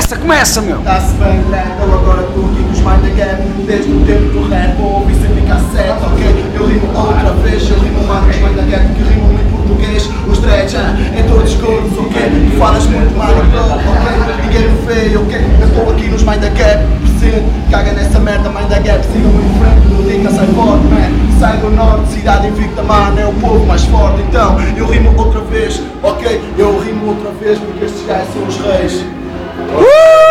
Começa, meu! Tá-se bem, grande, eu agora estou aqui com os Mind the Gap. Desde o tempo do rap, vou ouvir sempre em cassete, ok? Eu rimo outra vez, eu rimo mais com os Mind the Gap, que rimo em português. Os dreads, em todos os cores, ok? Tu falas muito mal, ok? Ninguém me vê, ok? Eu estou aqui nos Mind the Gap, presente, caga nessa merda, Mind the Gap. Sigam-me em frente, do Dica sai forte, man. Sai do norte, cidade invicta, mano, é o povo mais forte. Então, eu rimo outra vez, ok? Eu rimo outra vez, porque estes gajos são os reis.